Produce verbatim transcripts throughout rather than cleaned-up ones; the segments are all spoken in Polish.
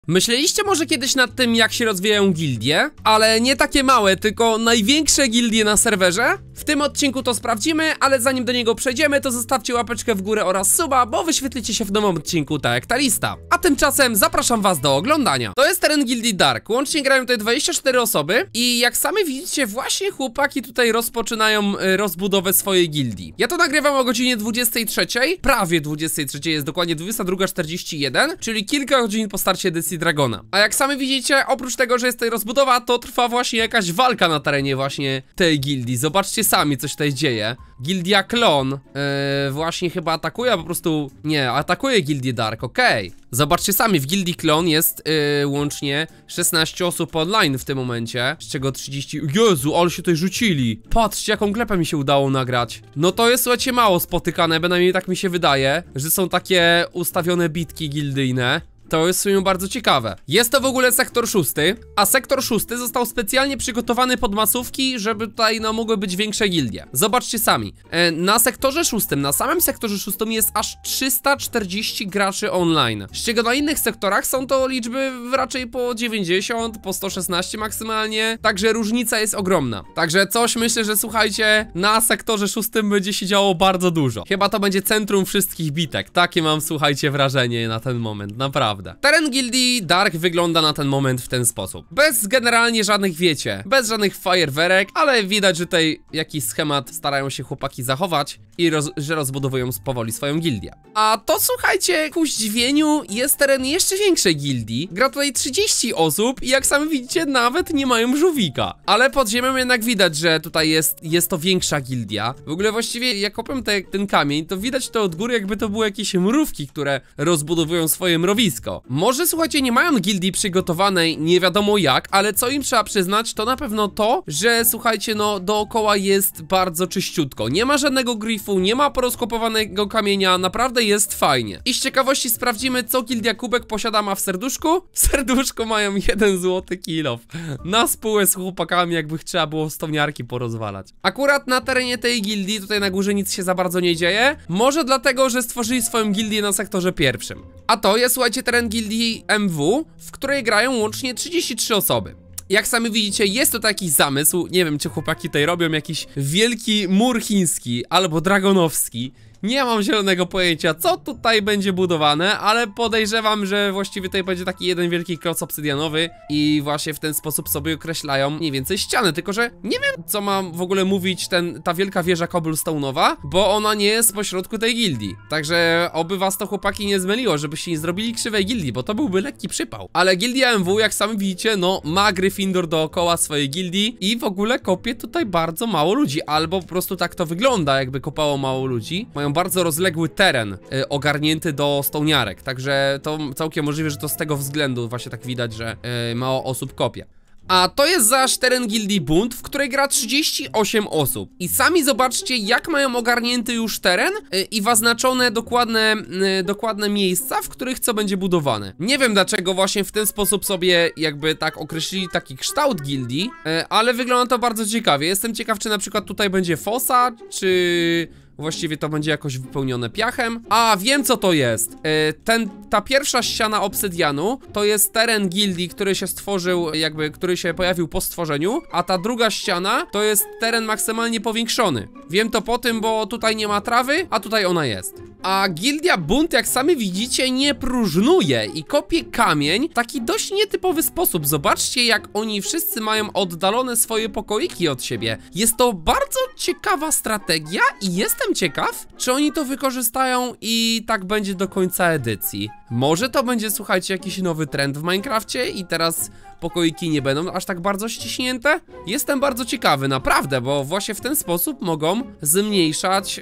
Myśleliście może kiedyś nad tym, jak się rozwijają gildie? Ale nie takie małe, tylko największe gildie na serwerze? W tym odcinku to sprawdzimy, ale zanim do niego przejdziemy, to zostawcie łapeczkę w górę oraz suba, bo wyświetlicie się w nowym odcinku, tak jak ta lista. A tymczasem zapraszam was do oglądania. To jest teren gildii Dark, łącznie grają tutaj dwadzieścia cztery osoby i jak sami widzicie, właśnie chłopaki tutaj rozpoczynają y, rozbudowę swojej gildii. Ja to nagrywam o godzinie dwudziestej trzeciej, prawie dwudziestej trzeciej, jest dokładnie dwudziesta druga czterdzieści jeden, czyli kilka godzin po starcie edycji Dragona. A jak sami widzicie, oprócz tego, że jest tutaj rozbudowa, to trwa właśnie jakaś walka na terenie właśnie tej gildii. Zobaczcie sami, co się tutaj dzieje. Gildia Klon yy, właśnie chyba atakuje, a po prostu nie, atakuje Gildię Dark, okej. Okay. Zobaczcie sami, w Gildii Klon jest yy, łącznie szesnaście osób online w tym momencie, z czego trzydzieści... Jezu, ale się tutaj rzucili. Patrzcie, jaką klepę mi się udało nagrać. No to jest, słuchajcie, mało spotykane, bynajmniej tak mi się wydaje, że są takie ustawione bitki gildyjne. To jest w sumie bardzo ciekawe. Jest to w ogóle sektor szósty, a sektor szósty został specjalnie przygotowany pod masówki, żeby tutaj no mogły być większe gildie. Zobaczcie sami. E, na sektorze szóstym, na samym sektorze szóstym jest aż trzysta czterdzieści graczy online. Z czego na innych sektorach są to liczby raczej po dziewięćdziesiąt, po sto szesnaście maksymalnie. Także różnica jest ogromna. Także coś myślę, że słuchajcie, na sektorze szóstym będzie się działo bardzo dużo. Chyba to będzie centrum wszystkich bitek. Takie mam, słuchajcie, wrażenie na ten moment, naprawdę. Teren gildii Dark wygląda na ten moment w ten sposób. Bez generalnie żadnych, wiecie, bez żadnych fajerwerek, ale widać, że tutaj jakiś schemat starają się chłopaki zachować i roz, że rozbudowują powoli swoją gildię. A to, słuchajcie, ku zdziwieniu jest teren jeszcze większej gildii. Gra tutaj trzydzieści osób i jak sami widzicie, nawet nie mają żółwika. Ale pod ziemią jednak widać, że tutaj jest, jest to większa gildia. W ogóle właściwie jak kopię te, ten kamień, to widać to od góry, jakby to były jakieś mrówki, które rozbudowują swoje mrowisko. Może, słuchajcie, nie mają gildii przygotowanej nie wiadomo jak, ale co im trzeba przyznać, to na pewno to, że, słuchajcie, no dookoła jest bardzo czyściutko. Nie ma żadnego grifu, nie ma porozkopowanego kamienia, naprawdę jest fajnie. I z ciekawości sprawdzimy, co gildia Kubek posiada ma w serduszku. W serduszku mają jeden złoty kilof. Na spółę z chłopakami, jakby trzeba było stoniarki porozwalać. Akurat na terenie tej gildii, tutaj na górze nic się za bardzo nie dzieje. Może dlatego, że stworzyli swoją gildię na sektorze pierwszym. A to jest, słuchajcie, teren gildii M W, w której grają łącznie trzydzieści trzy osoby. Jak sami widzicie, jest to taki zamysł, nie wiem, czy chłopaki tutaj robią jakiś wielki mur chiński albo dragonowski. Nie mam zielonego pojęcia, co tutaj będzie budowane, ale podejrzewam, że właściwie tutaj będzie taki jeden wielki kloc obsydianowy i właśnie w ten sposób sobie określają mniej więcej ściany, tylko że nie wiem, co mam w ogóle mówić ten, ta wielka wieża cobblestone'owa, bo ona nie jest pośrodku tej gildii. Także oby was to, chłopaki, nie zmyliło, żebyście nie zrobili krzywej gildii, bo to byłby lekki przypał. Ale gildia M W, jak sami widzicie, no ma Gryffindor dookoła swojej gildii i w ogóle kopie tutaj bardzo mało ludzi, albo po prostu tak to wygląda, jakby kopało mało ludzi. Mają bardzo rozległy teren y, ogarnięty do stołniarek, także to całkiem możliwe, że to z tego względu właśnie tak widać, że y, mało osób kopie. A to jest zaś teren gildii Bunt, w której gra trzydzieści osiem osób. I sami zobaczcie, jak mają ogarnięty już teren yy, i zaznaczone dokładne, yy, dokładne miejsca, w których co będzie budowane. Nie wiem, dlaczego właśnie w ten sposób sobie jakby tak określili taki kształt gildii, yy, ale wygląda to bardzo ciekawie. Jestem ciekaw, czy na przykład tutaj będzie fosa, czy... właściwie to będzie jakoś wypełnione piachem. A, wiem, co to jest. Yy, ten, ta pierwsza ściana obsydianu to jest teren gildii, który się stworzył, jakby, który się pojawił po stworzeniu, a ta druga ściana to jest teren maksymalnie powiększony. Wiem to po tym, bo tutaj nie ma trawy, a tutaj ona jest. A gildia Bunt, jak sami widzicie, nie próżnuje i kopie kamień w taki dość nietypowy sposób. Zobaczcie, jak oni wszyscy mają oddalone swoje pokoiki od siebie. Jest to bardzo ciekawa strategia i jestem ciekaw, czy oni to wykorzystają i tak będzie do końca edycji. Może to będzie, słuchajcie, jakiś nowy trend w Minecrafcie i teraz pokoiki nie będą aż tak bardzo ściśnięte? Jestem bardzo ciekawy, naprawdę, bo właśnie w ten sposób mogą zmniejszać,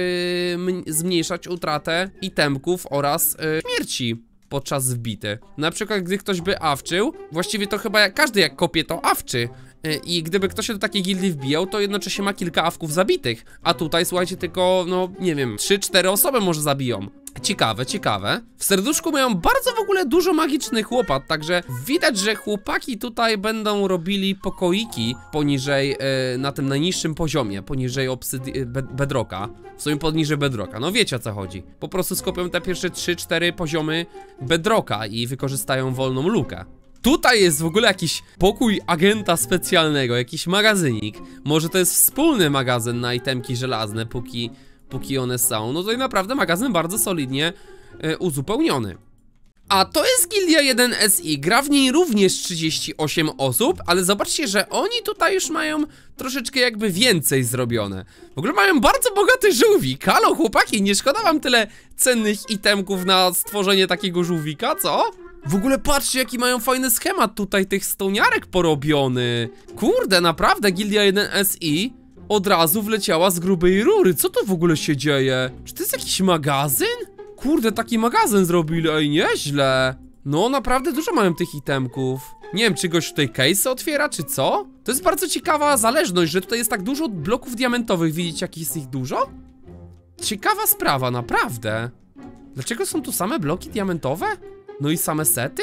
yy, zmniejszać utratę itemków oraz yy, śmierci podczas wbity. Na przykład, gdy ktoś by awczył, właściwie to chyba jak każdy jak kopie, to awczy. I gdyby ktoś się do takiej gildii wbijał, to jednocześnie ma kilka awków zabitych. A tutaj, słuchajcie, tylko, no, nie wiem, trzy cztery osoby może zabiją. Ciekawe, ciekawe. W serduszku mają bardzo w ogóle dużo magicznych łopat, także widać, że chłopaki tutaj będą robili pokoiki poniżej, yy, na tym najniższym poziomie, poniżej obsydi bedrocka. W sumie poniżej bedrocka, no wiecie o co chodzi. Po prostu skopią te pierwsze trzy cztery poziomy bedrocka i wykorzystają wolną lukę. Tutaj jest w ogóle jakiś pokój agenta specjalnego, jakiś magazynik. Może to jest wspólny magazyn na itemki żelazne, póki... Póki one są, no to naprawdę magazyn bardzo solidnie y, uzupełniony. A to jest Gildia jeden S I, gra w niej również trzydzieści osiem osób, ale zobaczcie, że oni tutaj już mają troszeczkę jakby więcej zrobione. W ogóle mają bardzo bogaty żółwik. Halo chłopaki, nie szkoda wam tyle cennych itemków na stworzenie takiego żółwika, co? W ogóle patrzcie, jaki mają fajny schemat tutaj tych stoniarek porobiony. Kurde, naprawdę Gildia jeden S I od razu wleciała z grubej rury. Co to w ogóle się dzieje? Czy to jest jakiś magazyn? Kurde, taki magazyn zrobili, ej, nieźle. No, naprawdę dużo mają tych itemków. Nie wiem, czy goś tutaj case otwiera, czy co? To jest bardzo ciekawa zależność, że tutaj jest tak dużo bloków diamentowych. Widzicie, jak jest ich dużo? Ciekawa sprawa, naprawdę. Dlaczego są tu same bloki diamentowe? No i same sety?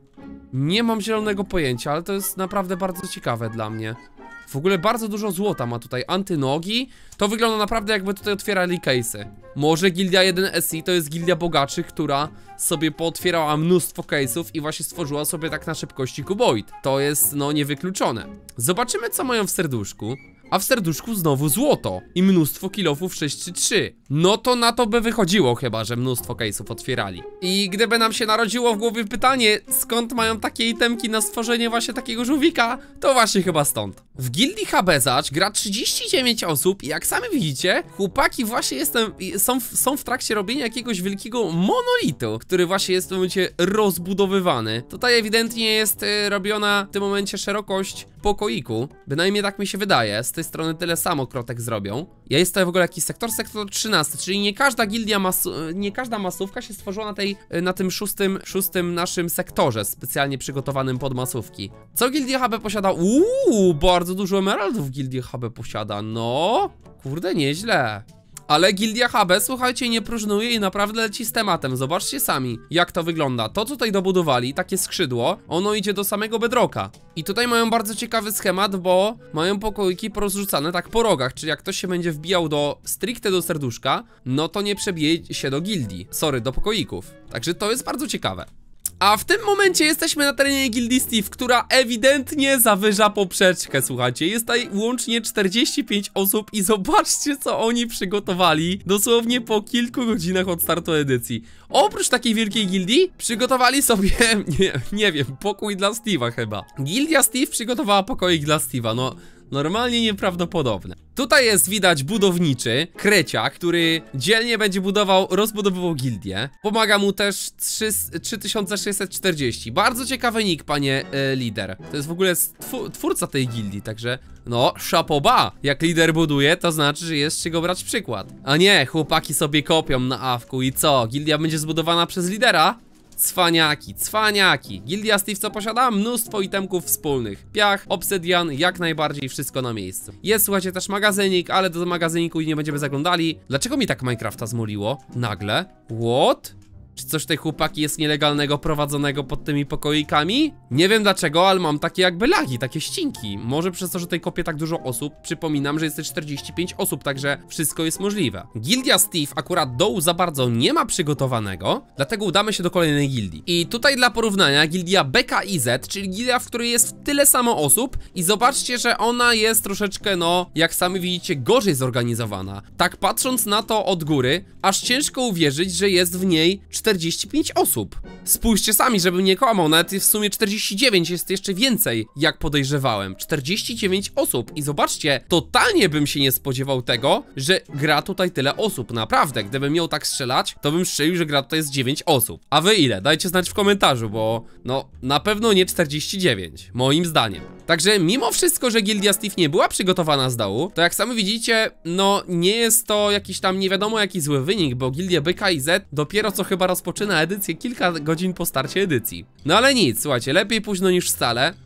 Nie mam zielonego pojęcia, ale to jest naprawdę bardzo ciekawe dla mnie. W ogóle bardzo dużo złota ma tutaj, antynogi. To wygląda naprawdę, jakby tutaj otwierali case'y. Może Gildia jeden S I to jest gildia bogaczy, która sobie pootwierała mnóstwo case'ów i właśnie stworzyła sobie tak na szybkości kuboid. To jest, no, niewykluczone. Zobaczymy, co mają w serduszku. A w serduszku znowu złoto i mnóstwo kilofów sześć trzy trzy. No to na to by wychodziło chyba, że mnóstwo case'ów otwierali. I gdyby nam się narodziło w głowie pytanie, skąd mają takie itemki na stworzenie właśnie takiego żółwika, to właśnie chyba stąd. W gildii Habezacz gra trzydzieści dziewięć osób i jak sami widzicie, chłopaki właśnie jestem, są, w, są w trakcie robienia jakiegoś wielkiego monolitu, który właśnie jest w tym momencie rozbudowywany. Tutaj ewidentnie jest y, robiona w tym momencie szerokość pokoiku, bynajmniej tak mi się wydaje. Z tej strony tyle samo krotek zrobią. Ja jest tutaj w ogóle jakiś sektor, sektor trzynasty, czyli nie każda gildia masu, nie każda masówka się stworzyła na tej, na tym szóstym, szóstym naszym sektorze, specjalnie przygotowanym pod masówki. Co Gildia H B posiada? Uuu, bardzo dużo emeraldów Gildia H B posiada, no, kurde, nieźle. Ale Gildia H B, słuchajcie, nie próżnuje i naprawdę leci z tematem. Zobaczcie sami, jak to wygląda. To, co tutaj dobudowali, takie skrzydło, ono idzie do samego bedrocka. I tutaj mają bardzo ciekawy schemat, bo mają pokoiki porozrzucane tak po rogach. Czyli jak ktoś się będzie wbijał do stricte do serduszka, no to nie przebije się do gildii. Sorry, do pokoików. Także to jest bardzo ciekawe. A w tym momencie jesteśmy na terenie gildii Steve, która ewidentnie zawyża poprzeczkę, słuchajcie. Jest tutaj łącznie czterdzieści pięć osób i zobaczcie, co oni przygotowali dosłownie po kilku godzinach od startu edycji. Oprócz takiej wielkiej gildii przygotowali sobie, nie, nie wiem, pokój dla Steve'a chyba. Gildia Steve przygotowała pokoik dla Steve'a, no... Normalnie nieprawdopodobne. Tutaj jest widać budowniczy, kreciak, który dzielnie będzie budował, rozbudowywał gildię. Pomaga mu też trzy tysiące sześćset czterdzieści. Bardzo ciekawy nick, panie e, lider. To jest w ogóle twu, twórca tej gildii, także no, szapoba. Jak lider buduje, to znaczy, że jest z czego brać przykład. A nie, chłopaki sobie kopią na awku i co? Gildia będzie zbudowana przez lidera? Cwaniaki, cwaniaki. Gildia Steve co posiada? Mnóstwo itemków wspólnych. Piach, obsydian, jak najbardziej wszystko na miejscu. Jest, słuchajcie, też magazynik, ale do magazyniku nie będziemy zaglądali. Dlaczego mi tak Minecrafta zmuliło? Nagle? What? Czy coś tutaj, chłopaki, jest nielegalnego prowadzonego pod tymi pokoikami? Nie wiem dlaczego, ale mam takie jakby lagi, takie ścinki. Może przez to, że tutaj kopię tak dużo osób. Przypominam, że jest czterdzieści pięć osób, także wszystko jest możliwe. Gildia Steve akurat dołu za bardzo nie ma przygotowanego, dlatego udamy się do kolejnej gildii. I tutaj dla porównania gildia B K I Z, czyli gildia, w której jest tyle samo osób i zobaczcie, że ona jest troszeczkę, no, jak sami widzicie, gorzej zorganizowana. Tak patrząc na to od góry, aż ciężko uwierzyć, że jest w niej czterdzieści pięć osób. Spójrzcie sami, żebym nie kłamał, nawet w sumie czterdzieści dziewięć, jest jeszcze więcej, jak podejrzewałem. czterdzieści dziewięć osób i zobaczcie, totalnie bym się nie spodziewał tego, że gra tutaj tyle osób, naprawdę. Gdybym miał tak strzelać, to bym strzelił, że gra tutaj jest dziewięć osób. A wy ile? Dajcie znać w komentarzu, bo no, na pewno nie czterdzieści dziewięć, moim zdaniem. Także mimo wszystko, że Gildia Steve nie była przygotowana z dołu, to jak sami widzicie, no nie jest to jakiś tam nie wiadomo jaki zły wynik, bo Gildia B K I Z dopiero co chyba rozpoczyna edycję kilka godzin po starcie edycji. No ale nic, słuchajcie, lepiej późno niż wcale.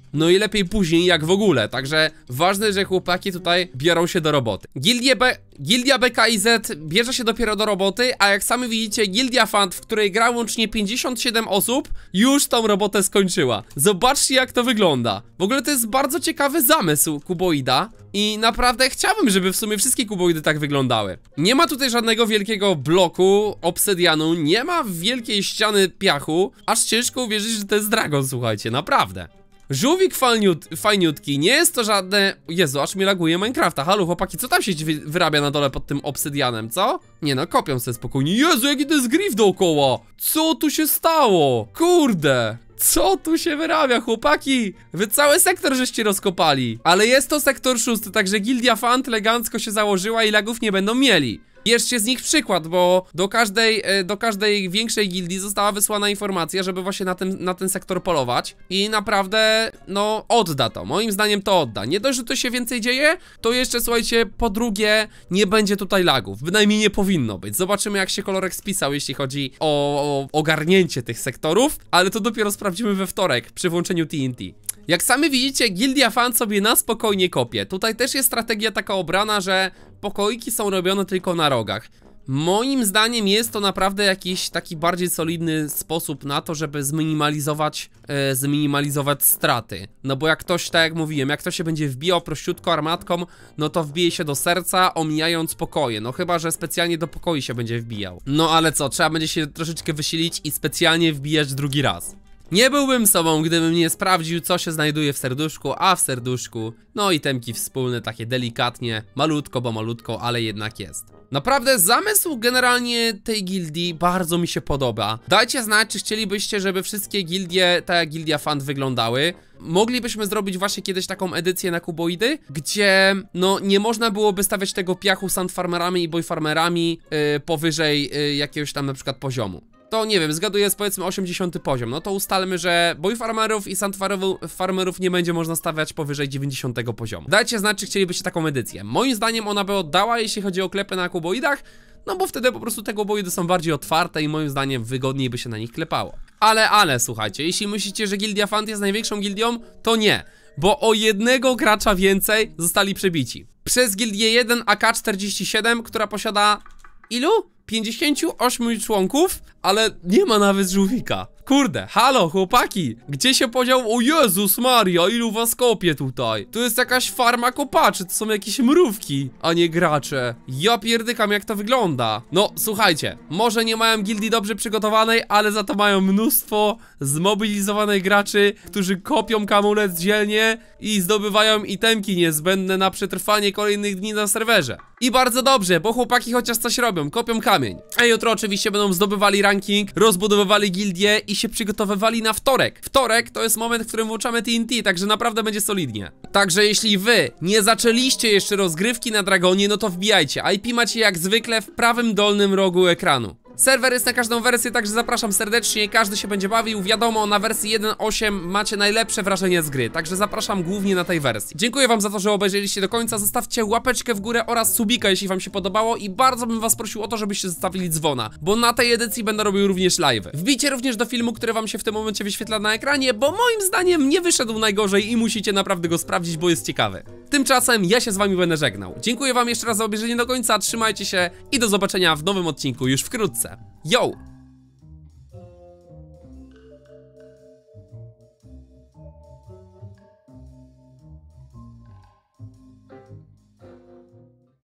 no i lepiej później jak w ogóle. Także ważne, że chłopaki tutaj biorą się do roboty. Gildia, B Gildia B K I Z bierze się dopiero do roboty, a jak sami widzicie, Gildia Fund, w której gra łącznie pięćdziesiąt siedem osób, już tą robotę skończyła. Zobaczcie, jak to wygląda. W ogóle to jest bardzo ciekawy zamysł kuboida i naprawdę chciałbym, żeby w sumie wszystkie kuboidy tak wyglądały. Nie ma tutaj żadnego wielkiego bloku obsydianu, nie ma wielkiej ściany piachu, aż ciężko uwierzyć, że to jest dragon, słuchajcie, naprawdę. Żółwik fajniut, fajniutki, nie jest to żadne... Jezu, aż mi laguje Minecrafta. Halo chłopaki, co tam się wyrabia na dole pod tym obsydianem, co? Nie no, kopią sobie spokojnie. Jezu, jaki to jest griff dookoła! Co tu się stało? Kurde! Co tu się wyrabia, chłopaki? Wy cały sektor żeście rozkopali. Ale jest to sektor szósty, także Gildia Fund elegancko się założyła i lagów nie będą mieli. Bierzcie z nich przykład, bo do każdej, do każdej większej gildii została wysłana informacja, żeby właśnie na ten, na ten sektor polować. I naprawdę, no, odda to. Moim zdaniem to odda. Nie dość, że to się więcej dzieje, to jeszcze, słuchajcie, po drugie, nie będzie tutaj lagów. Bynajmniej nie powinno być. Zobaczymy, jak się Kolorek spisał, jeśli chodzi o, o ogarnięcie tych sektorów. Ale to dopiero sprawdzimy we wtorek, przy włączeniu T N T. Jak sami widzicie, Gildia Fund sobie na spokojnie kopie. Tutaj też jest strategia taka obrana, że pokoiki są robione tylko na rogach. Moim zdaniem jest to naprawdę jakiś taki bardziej solidny sposób na to, żeby zminimalizować, e, zminimalizować straty. No bo jak ktoś, tak jak mówiłem, jak ktoś się będzie wbijał prościutko armatką, no to wbije się do serca, omijając pokoje. No chyba, że specjalnie do pokoi się będzie wbijał. No ale co, trzeba będzie się troszeczkę wysilić i specjalnie wbijać drugi raz. Nie byłbym sobą, gdybym nie sprawdził, co się znajduje w serduszku, a w serduszku, no itemki wspólne, takie delikatnie, malutko, bo malutko, ale jednak jest. Naprawdę zamysł generalnie tej gildii bardzo mi się podoba. Dajcie znać, czy chcielibyście, żeby wszystkie gildie, tak jak Gildia Fund, wyglądały. Moglibyśmy zrobić właśnie kiedyś taką edycję na kuboidy, gdzie no nie można byłoby stawiać tego piachu sandfarmerami i boyfarmerami yy, powyżej yy, jakiegoś tam na przykład poziomu. To nie wiem, zgaduję, jest powiedzmy osiemdziesiąty poziom. No to ustalmy, że boyfarmerów i sandfarmerów nie będzie można stawiać powyżej dziewięćdziesiątego poziomu. Dajcie znać, czy chcielibyście taką edycję. Moim zdaniem ona by oddała, jeśli chodzi o klepy na kuboidach, no bo wtedy po prostu te kuboidy są bardziej otwarte i moim zdaniem wygodniej by się na nich klepało. Ale, ale, słuchajcie, jeśli myślicie, że Gildia Fund jest największą gildią, to nie. Bo o jednego gracza więcej zostali przebici. Przez Gildię jeden A K czterdzieści siedem, która posiada... ilu? pięćdziesięciu ośmiu członków, ale nie ma nawet żółwika. Kurde, halo chłopaki, gdzie się podział? O Jezus Maria, ilu was kopie tutaj? Tu jest jakaś farma kopaczy, to są jakieś mrówki, a nie gracze. Ja pierdykam, jak to wygląda. No, słuchajcie, może nie mają gildii dobrze przygotowanej, ale za to mają mnóstwo zmobilizowanych graczy, którzy kopią kamulec dzielnie i zdobywają itemki niezbędne na przetrwanie kolejnych dni na serwerze. I bardzo dobrze, bo chłopaki chociaż coś robią, kopią kamień. A jutro oczywiście będą zdobywali ranking, rozbudowywali gildię i się przygotowywali na wtorek. Wtorek to jest moment, w którym włączamy T N T, także naprawdę będzie solidnie. Także jeśli wy nie zaczęliście jeszcze rozgrywki na Dragonie, no to wbijajcie. I P macie jak zwykle w prawym dolnym rogu ekranu. Serwer jest na każdą wersję, także zapraszam serdecznie, każdy się będzie bawił. Wiadomo, na wersji jeden osiem macie najlepsze wrażenie z gry, także zapraszam głównie na tej wersji. Dziękuję wam za to, że obejrzeliście do końca, zostawcie łapeczkę w górę oraz subika, jeśli wam się podobało i bardzo bym was prosił o to, żebyście zostawili dzwona, bo na tej edycji będę robił również live. Wbijcie również do filmu, który wam się w tym momencie wyświetla na ekranie, bo moim zdaniem nie wyszedł najgorzej i musicie naprawdę go sprawdzić, bo jest ciekawy. Tymczasem ja się z wami będę żegnał. Dziękuję wam jeszcze raz za obejrzenie do końca, trzymajcie się i do zobaczenia w nowym odcinku już wkrótce. Yo!